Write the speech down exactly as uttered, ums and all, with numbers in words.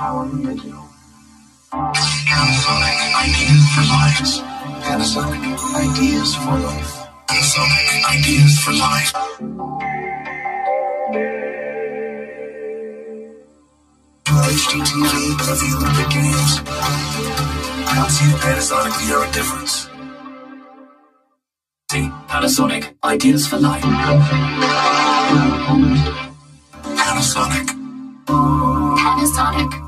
Power Original. Panasonic Ideas for Lives. Panasonic Ideas for Life. Panasonic Ideas for Life. H D T V for the Olympic Games. I don't see the Panasonic we are a difference. See, Panasonic Ideas for Life. Panasonic. Panasonic.